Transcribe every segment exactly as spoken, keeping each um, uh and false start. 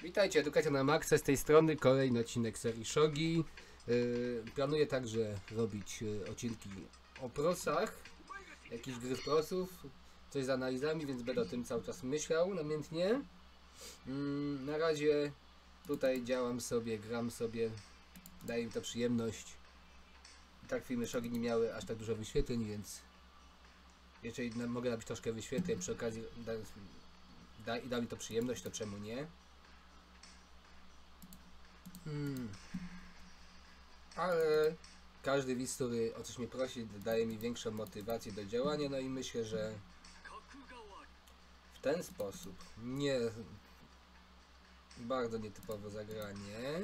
Witajcie, Edukacja na Maxa, z tej strony kolejny odcinek serii Shogi. Yy, planuję także robić yy, odcinki o prosach, jakichś gry z prosów, coś z analizami, więc będę o tym cały czas myślał namiętnie. Yy, na razie tutaj działam sobie, gram sobie, daje mi to przyjemność. I tak filmy Shogi nie miały aż tak dużo wyświetleń, więc jeżeli na, mogę nabić troszkę wyświetleń, przy okazji da, da, i da mi to przyjemność, to czemu nie? Hmm. Ale każdy widz, który o coś mnie prosi, daje mi większą motywację do działania, no i myślę, że w ten sposób, nie bardzo nietypowe zagranie,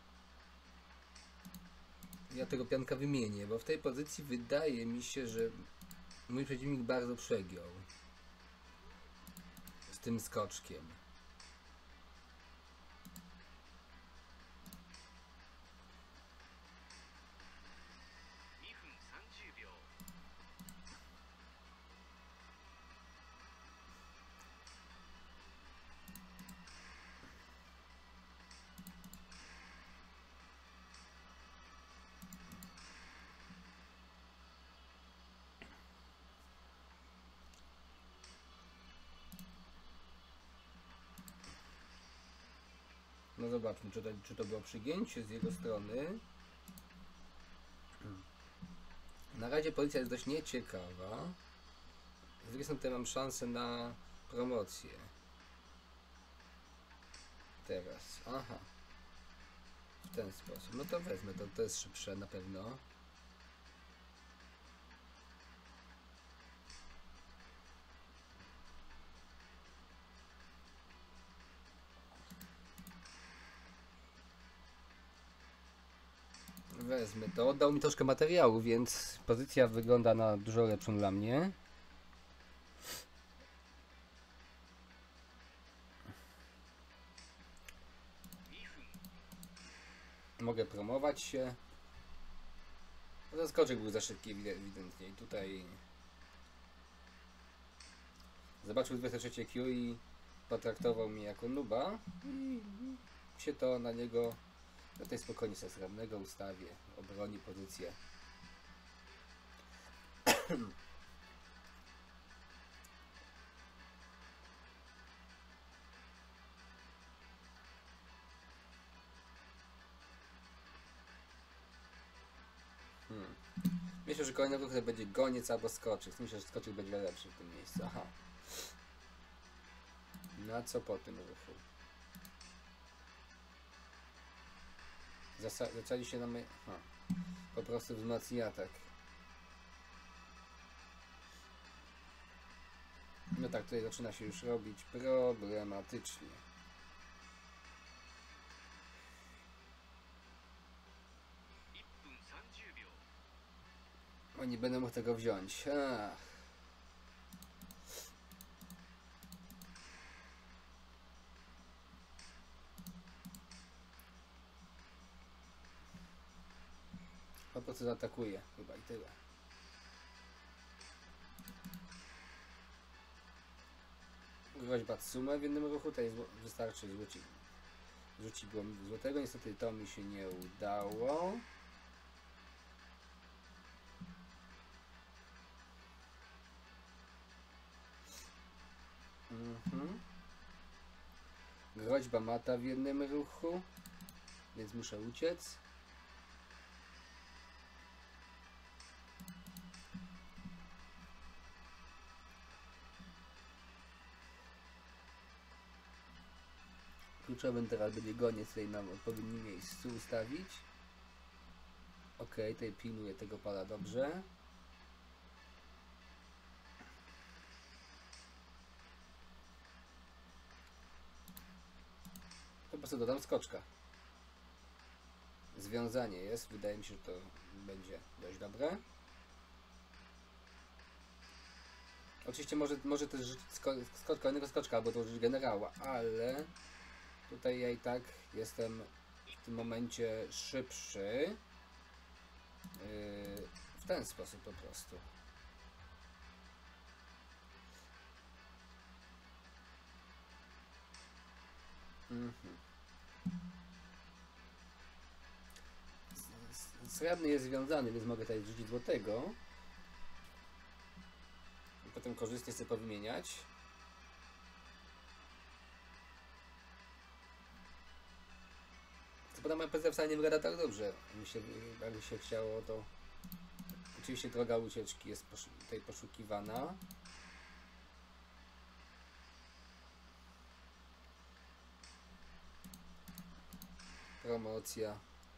ja tego pianka wymienię, bo w tej pozycji wydaje mi się, że mój przeciwnik bardzo przegiął z tym skoczkiem. No zobaczmy, czy to, czy to było przygięcie z jego strony. Na razie pozycja jest dość nieciekawa. Z drugiej strony tutaj mam szansę na promocję. Teraz, aha. W ten sposób. No to wezmę, to, to jest szybsze na pewno. Wezmę to. Oddał mi troszkę materiału, więc pozycja wygląda na dużo lepszą dla mnie. Mogę promować się. No, zaskoczek był za szybki ewidentnie. I tutaj zobaczył dwadzieścia trzy Q i potraktował mnie jako nuba. I się to na niego tutaj spokojnie sobie srebrnego ustawię. Obroni pozycję. Hmm. Myślę, że kolejnego ruchu będzie goniec albo skoczyk. Myślę, że skoczyk będzie lepszy w tym miejscu. Aha. Na co po tym ruchu? Zasa zaczęli się na my... Aha. Po prostu wzmocni atak. No tak, tutaj zaczyna się już robić problematycznie. O, nie będę mógł tego wziąć. Ach. Po prostu zaatakuję chyba i tyle. Groźba Tsumę w jednym ruchu, tutaj wystarczy zrzucić. Rzucić było złotego, niestety to mi się nie udało. Mhm. Groźba mata w jednym ruchu, więc muszę uciec. Kluczowym teraz będzie goniec, tutaj nam w odpowiednim miejscu ustawić. Ok, tutaj pilnuję tego pola dobrze. Po prostu dodam skoczka. Związanie jest, wydaje mi się, że to będzie dość dobre. Oczywiście może, może też rzucić sko skok, kolejnego skoczka albo dołożyć generała, ale tutaj ja i tak jestem w tym momencie szybszy. Yy, w ten sposób po prostu. Mhm. srebrny jest związany, więc mogę tutaj rzucić złotego. I potem korzystnie sobie powymieniać. Co potem moja pozycja wcale nie wygląda tak dobrze. Mi się, jakby się chciało, to... Oczywiście droga ucieczki jest poszu tutaj poszukiwana. Promocja.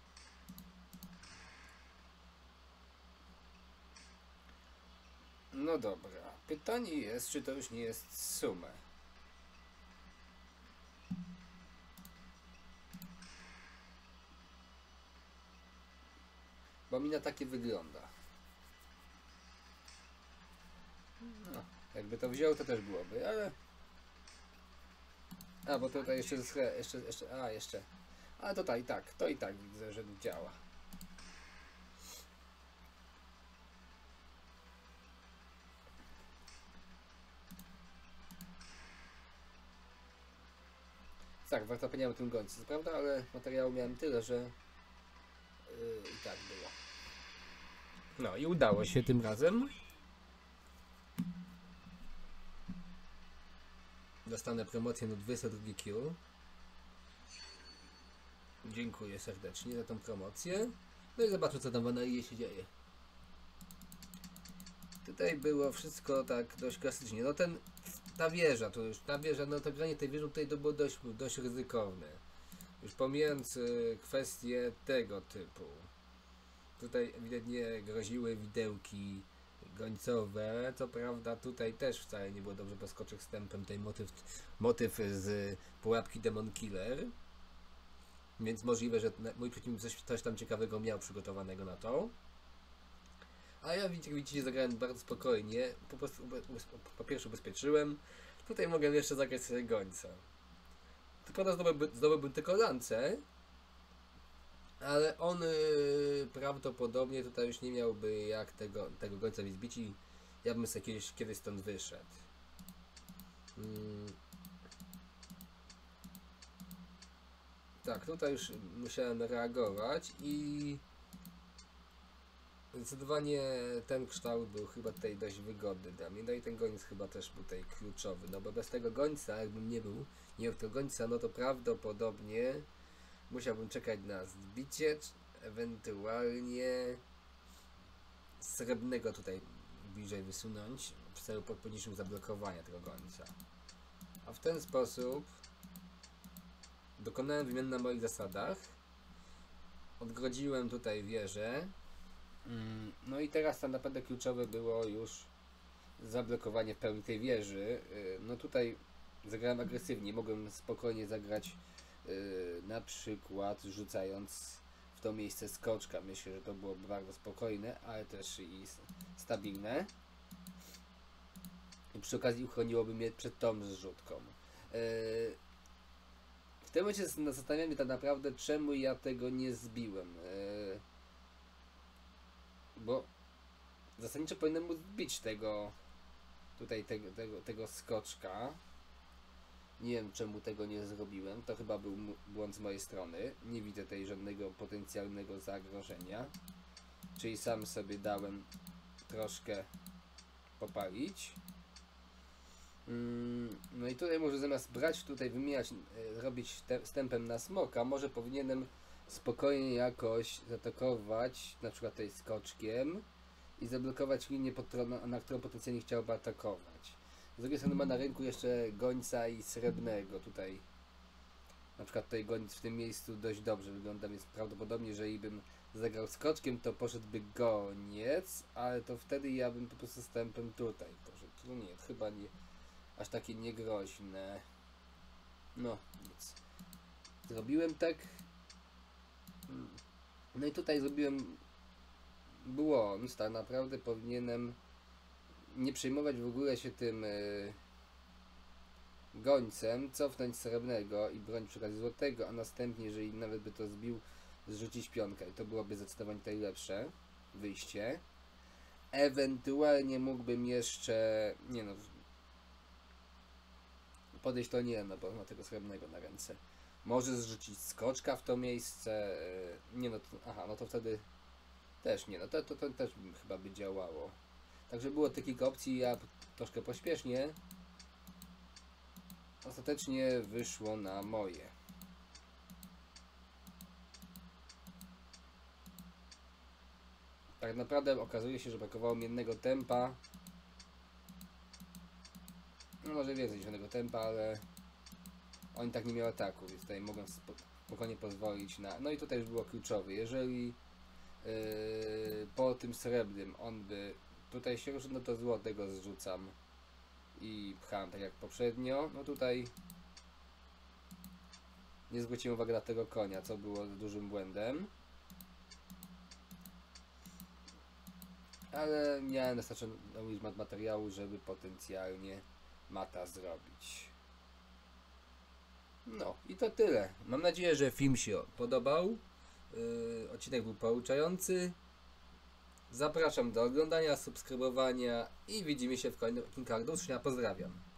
No dobra. Pytanie jest, czy to już nie jest sumę. Bo mi na takie wygląda. No, jakby to wziął, to też byłoby, ale... A, bo tutaj jeszcze, jeszcze, jeszcze, a jeszcze... A to tak, i tak, to i tak widzę, że działa. Tak, warto powiedzieć o tym gońcu, co prawda, ale materiału miałem tyle, że yy, i tak było. No i udało się tym razem. Dostanę promocję na dwadzieścia dwa Q. Dziękuję serdecznie za tą promocję. No i zobaczmy, co tam w Analie się dzieje. Tutaj było wszystko tak dość klasycznie. No ten, ta wieża, to już ta wieża, no to granie tej wieży tutaj to było dość, dość ryzykowne. Już pomijając y, kwestie tego typu. Tutaj ewidentnie groziły widełki gońcowe. Co prawda tutaj też wcale nie było dobrze, bo skoczek z tempem, tej motyw, motyw z pułapki Demon Killer. Więc możliwe, że mój przeciwnik coś, coś tam ciekawego miał przygotowanego na to. A ja, jak widzicie, zagrałem bardzo spokojnie. Po prostu po pierwsze ubezpieczyłem. Tutaj mogę jeszcze zagrać sobie gońca. Tylko zdobyłbym, zdobyłbym tylko lance. Ale on yy, prawdopodobnie tutaj już nie miałby jak tego, tego gońca mi zbić i ja bym sobie kiedyś, kiedyś stąd wyszedł. Hmm. Tak, tutaj już musiałem reagować i zdecydowanie ten kształt był chyba tutaj dość wygodny dla mnie. No i ten goniec chyba też był tutaj kluczowy, no bo bez tego gońca, jakbym nie był, nie miał tego gońca, no to prawdopodobnie musiałbym czekać na zbicie, ewentualnie srebrnego tutaj bliżej wysunąć w celu podponicznym zablokowania tego gońca. A w ten sposób dokonałem wymian na moich zasadach. Odgrodziłem tutaj wieżę. No i teraz tak naprawdę kluczowe było już zablokowanie w pełni tej wieży. No tutaj zagrałem agresywnie. Mogłem spokojnie zagrać na przykład rzucając w to miejsce skoczka. Myślę, że to byłoby bardzo spokojne, ale też i stabilne. I przy okazji uchroniłoby mnie przed tą zrzutką. W tym momencie zastanawiam się tak naprawdę, czemu ja tego nie zbiłem. Bo zasadniczo powinienem móc zbić tego tutaj tego, tego, tego skoczka. Nie wiem, czemu tego nie zrobiłem. To chyba był błąd z mojej strony. Nie widzę tutaj żadnego potencjalnego zagrożenia. Czyli sam sobie dałem troszkę popalić. No i tutaj może zamiast brać tutaj, wymieniać, robić te, stępem na smoka, może powinienem spokojnie jakoś zaatakować, na przykład tutaj skoczkiem i zablokować linię, pod którą, na, na którą potencjalnie chciałby atakować. Z drugiej strony ma na rynku jeszcze gońca i srebrnego tutaj. Na przykład tutaj goniec w tym miejscu dość dobrze wygląda, więc prawdopodobnie jeżeli bym zagrał skoczkiem, to poszedłby goniec, ale to wtedy ja bym po prostu stępem tutaj poszedł. No nie, chyba nie aż takie niegroźne. No nic. Zrobiłem tak. No i tutaj zrobiłem błąd. Tak naprawdę powinienem nie przejmować w ogóle się tym yy, gońcem, cofnąć srebrnego i bronić przy okazji złotego, a następnie, jeżeli nawet by to zbił, zrzucić pionkę i to byłoby zdecydowanie tutaj lepsze wyjście. Ewentualnie mógłbym jeszcze, nie no, podejść to nie, no bo ma tego srebrnego na ręce. Może zrzucić skoczka w to miejsce, nie no, to, aha, no to wtedy Też nie, no to, to, to też chyba by działało. Także było te kilka opcji, ja troszkę pośpiesznie. Ostatecznie wyszło na moje. Tak naprawdę okazuje się, że brakowało mi jednego tempa. No może więcej niż jednego tempa, ale oni tak nie miał ataku, więc tutaj mogą spokojnie pozwolić na... No i tutaj już było kluczowe. Jeżeli yy, po tym srebrnym on by tutaj się ruszył, no to złotego zrzucam i pcham tak jak poprzednio. No tutaj nie zwróciłem uwagi na tego konia, co było dużym błędem. Ale miałem wystarczająco materiału, żeby potencjalnie mata zrobić. No i to tyle. Mam nadzieję, że film się podobał. Yy, odcinek był pouczający. Zapraszam do oglądania, subskrybowania i widzimy się w kolejnym odcinku. Do usłyszenia. Pozdrawiam.